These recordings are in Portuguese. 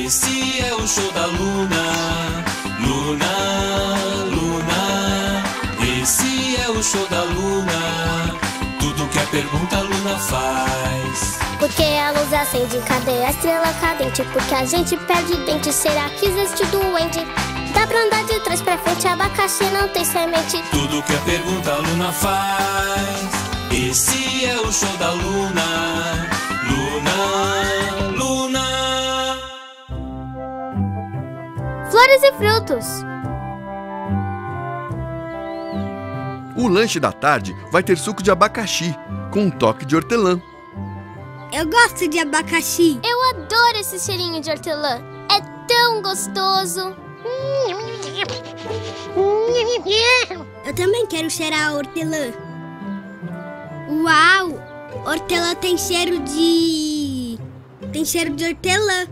Esse é o show da Luna. Luna, Luna. Esse é o show da Luna. Tudo que a pergunta a Luna faz. Porque a luz acende, cadê a estrela cadente? Porque a gente perde dente, será que existe doente? Dá pra andar de trás pra frente, abacaxi não tem semente. Tudo que a pergunta a Luna faz. Esse é o show da Luna. Luna, Luna. Flores e frutos. O lanche da tarde vai ter suco de abacaxi, com um toque de hortelã. Eu gosto de abacaxi. Eu adoro esse cheirinho de hortelã. É tão gostoso. Eu também quero cheirar a hortelã. Uau! Hortelã tem cheiro de... hortelã.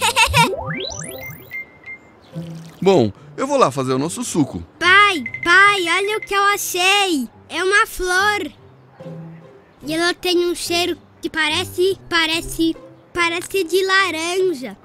Bom, eu vou lá fazer o nosso suco. Pai, olha o que eu achei. É uma flor. E ela tem um cheiro que parece de laranja.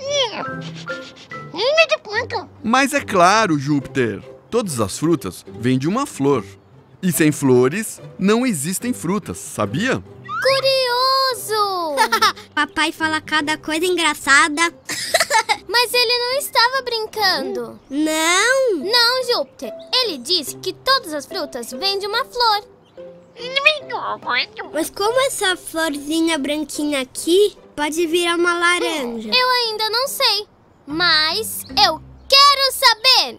Mas é claro, Júpiter, todas as frutas vêm de uma flor. E sem flores, não existem frutas, sabia? Curioso! Papai fala cada coisa engraçada. Mas ele não estava brincando. Não? Não, Júpiter. Ele disse que todas as frutas vêm de uma flor. Mas como essa florzinha branquinha aqui pode virar uma laranja? Eu ainda não sei, mas eu quero saber!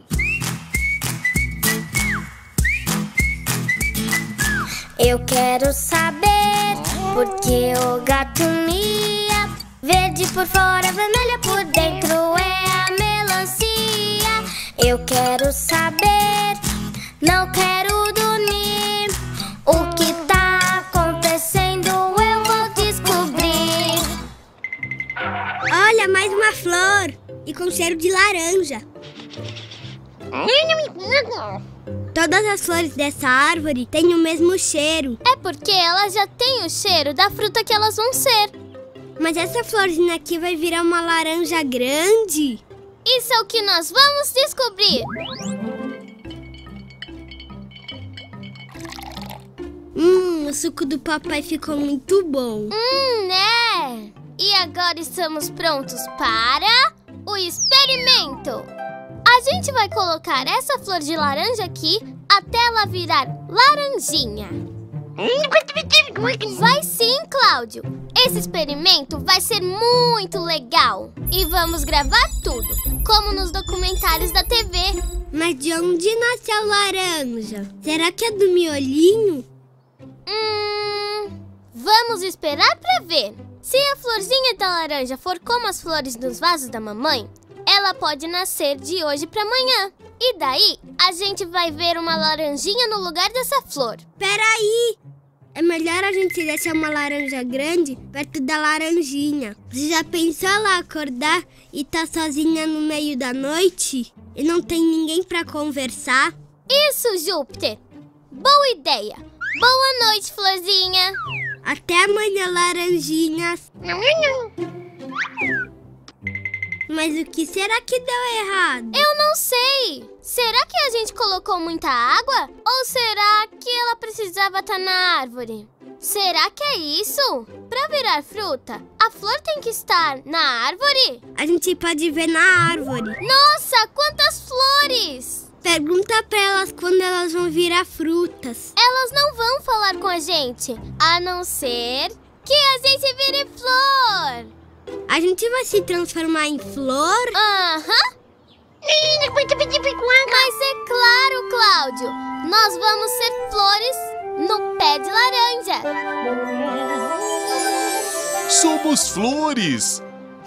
Eu quero saber porque o gato mia. Verde por fora, vermelha por dentro é a melancia. Eu quero saber, não quero dormir. O que tá acontecendo eu vou descobrir. Olha, mais uma flor e com cheiro de laranja. Todas as flores dessa árvore têm o mesmo cheiro. É porque elas já têm o cheiro da fruta que elas vão ser. Mas essa florzinha aqui vai virar uma laranja grande? Isso é o que nós vamos descobrir. O suco do papai ficou muito bom. Né? E agora estamos prontos para o experimento. A gente vai colocar essa flor de laranja aqui até ela virar laranjinha. Vai sim, Cláudio. Esse experimento vai ser muito legal. E vamos gravar tudo, como nos documentários da TV. Mas de onde nasceu laranja? Será que é do miolinho? Vamos esperar pra ver. Se a florzinha da laranja for como as flores dos vasos da mamãe, ela pode nascer de hoje pra amanhã. E daí, a gente vai ver uma laranjinha no lugar dessa flor. Peraí! É melhor a gente deixar uma laranja grande perto da laranjinha. Você já pensou ela acordar e tá sozinha no meio da noite? E não tem ninguém pra conversar? Isso, Júpiter! Boa ideia! Boa noite, florzinha! Até amanhã, laranjinhas! Mas o que será que deu errado? Eu não sei! Será que a gente colocou muita água? Ou será que ela precisava estar na árvore? Será que é isso? Pra virar fruta, a flor tem que estar na árvore? A gente pode ver na árvore. Nossa, quantas flores! Pergunta pra elas quando elas vão virar frutas. Elas não vão falar com a gente, a não ser que a gente vire flor. A gente vai se transformar em flor? Aham. Mas é claro, Cláudio, nós vamos ser flores no pé de laranja. Somos flores!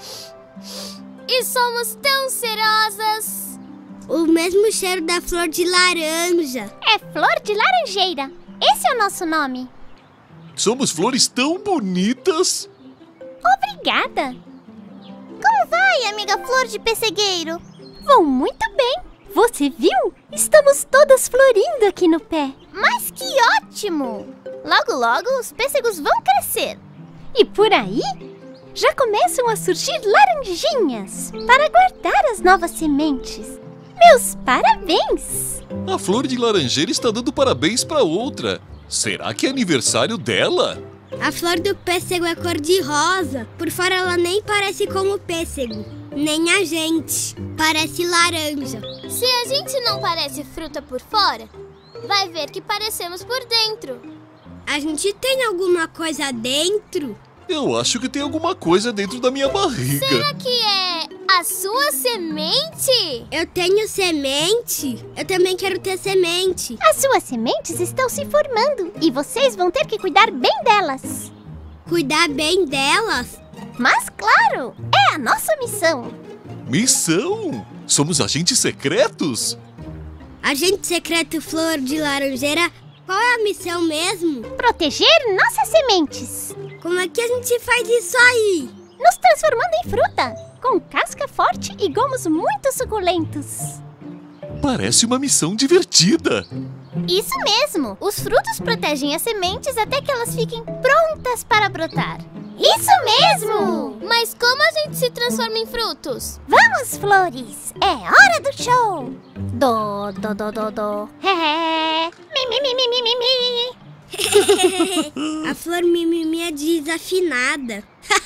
E somos tão cerosas. O mesmo cheiro da flor de laranja. É flor de laranjeira. Esse é o nosso nome. Somos flores tão bonitas! Obrigada! Como vai, amiga flor de pessegueiro? Vou muito bem! Você viu? Estamos todas florindo aqui no pé. Mas que ótimo! Logo, logo os pêssegos vão crescer. E por aí, já começam a surgir laranjinhas para guardar as novas sementes. Meus parabéns! A flor de laranjeira está dando parabéns para outra. Será que é aniversário dela? A flor do pêssego é cor-de-rosa. Por fora ela nem parece como pêssego. Nem a gente. Parece laranja. Se a gente não parece fruta por fora, vai ver que parecemos por dentro. A gente tem alguma coisa dentro? Eu acho que tem alguma coisa dentro da minha barriga. Será que é a sua semente? Eu tenho semente? Eu também quero ter semente. As suas sementes estão se formando e vocês vão ter que cuidar bem delas. Cuidar bem delas? Mas claro, é a nossa missão. Missão? Somos agentes secretos? Agente secreto Flor de Laranjeira, qual é a missão mesmo? Proteger nossas sementes. Como é que a gente faz isso aí? Nos transformando em fruta, com casca forte e gomos muito suculentos. Parece uma missão divertida. Isso mesmo! Os frutos protegem as sementes até que elas fiquem prontas para brotar. Isso mesmo! Mas como a gente se transforma em frutos? Vamos, flores! É hora do show! Do, do, do, do, do. Mi, mi, mi, mi, mi, mi, mi. A flor mimimi é desafinada.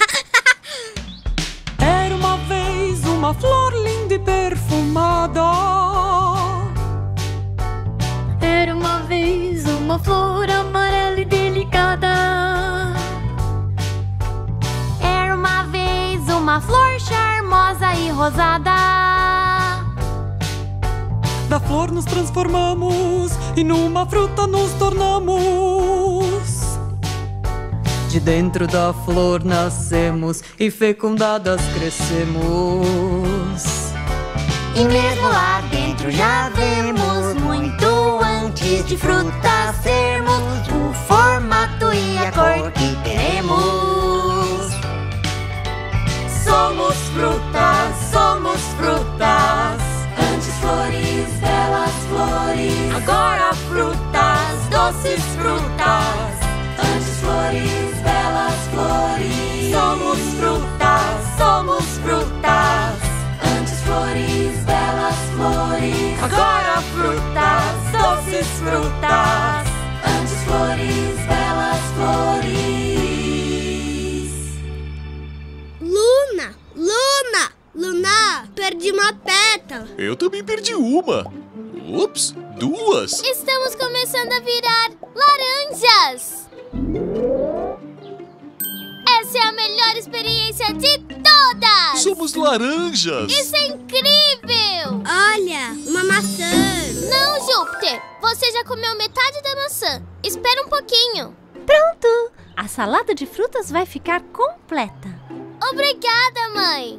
Era uma vez uma flor linda e perfumada. Era uma vez uma flor amarela e delicada. Era uma vez uma flor charmosa e rosada. Da flor nos transformamos e numa fruta nos tornamos. De dentro da flor nascemos e fecundadas crescemos. E mesmo lá dentro já vemos, muito antes de fruta sermos, o formato e a cor que teremos. Somos frutas, somos frutas. Antes flores, belas flores. Agora frutas, doces frutas. Antes flores, belas flores. Somos frutas, somos frutas. Antes flores, belas flores. Agora frutas, doces frutas. Antes flores, belas flores. Luna! Luna! Luna! Perdi uma pétala. Eu também perdi uma. Ups, duas. Estamos começando a virar laranjas! Essa é a melhor experiência de todas! Somos laranjas. Isso é incrível! Olha, uma maçã. Não, Júpiter! Você já comeu metade da maçã. Espera um pouquinho. Pronto! A salada de frutas vai ficar completa. Obrigada, mãe!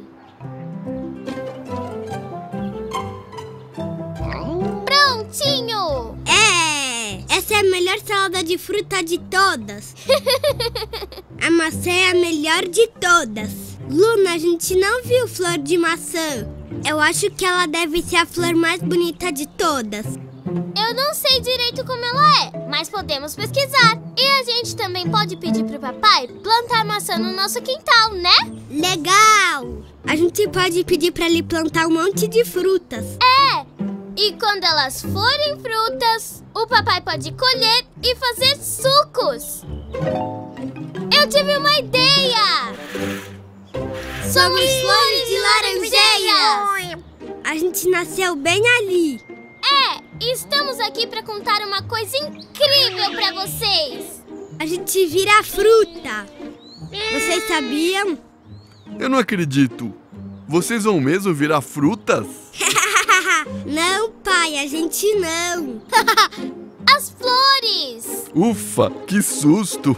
Prontinho! Essa é a melhor salada de fruta de todas. A maçã é a melhor de todas. Luna, a gente não viu flor de maçã. Eu acho que ela deve ser a flor mais bonita de todas. Eu não sei direito como ela é, mas podemos pesquisar. E a gente também pode pedir pro papai plantar maçã no nosso quintal, né? Legal! A gente pode pedir pra ele plantar um monte de frutas. É! E quando elas forem frutas, o papai pode colher e fazer sucos. Eu tive uma ideia! Somos flores de laranjeiras! A gente nasceu bem ali. E estamos aqui para contar uma coisa incrível para vocês. A gente vira fruta. Vocês sabiam? Eu não acredito. Vocês vão mesmo virar frutas? Não, pai, a gente não. As flores! Ufa, que susto!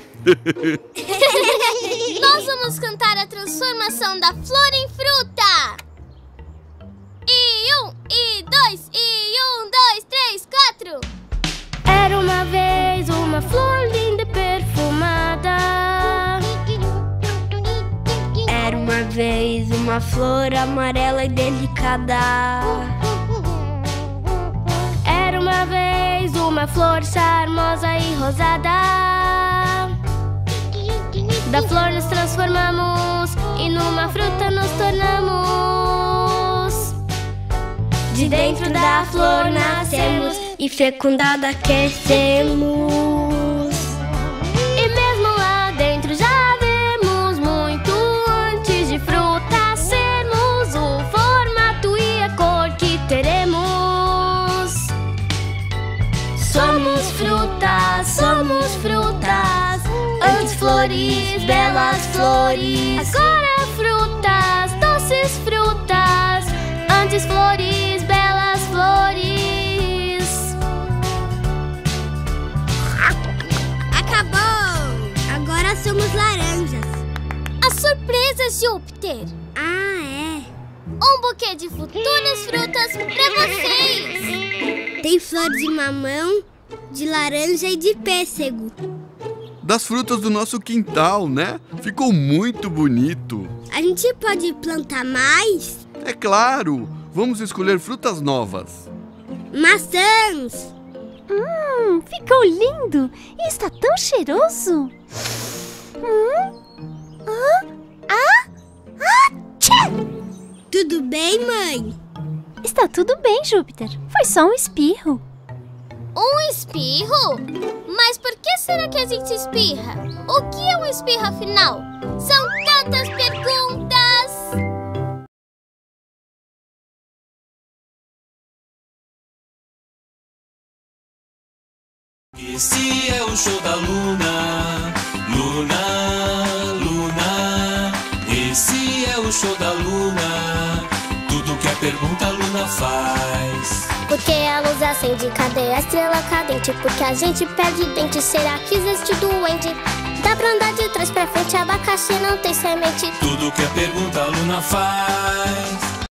Nós vamos cantar a transformação da flor em fruta. E 1, e 2, e 1, 2, 3, 4. Era uma vez uma flor linda e perfumada. Era uma vez uma flor amarela e delicada. Era uma vez uma flor charmosa e rosada. Da flor nos transformamos e numa fruta nos tornamos. De dentro da flor nascemos e fecundada crescemos. E mesmo lá dentro já vemos muito antes de fruta sermos o formato e a cor que teremos. Somos frutas, antes flores, belas flores. Agora frutas, doces frutas, antes flores, belas flores. Acabou! Agora somos laranjas. A surpresa, Júpiter! Ah, é? Um buquê de futuras frutas pra vocês! Tem flor de mamão, de laranja e de pêssego. Das frutas do nosso quintal, né? Ficou muito bonito. A gente pode plantar mais? É claro! Vamos escolher frutas novas. Maçãs! Ficou lindo! E está tão cheiroso! Tudo bem, mãe? Está tudo bem, Júpiter. Foi só um espirro. Um espirro? Mas por que será que a gente espirra? O que é um espirro, afinal? São tantas perguntas! Esse é o show da Luna, Luna, Luna. Esse é o show da Luna. Tudo que a pergunta a Luna faz. Porque a luz acende, cadê a estrela cadente? Porque a gente perde dente, será que existe doente? Dá pra andar de trás pra frente, abacaxi não tem semente. Tudo que a pergunta a Luna faz.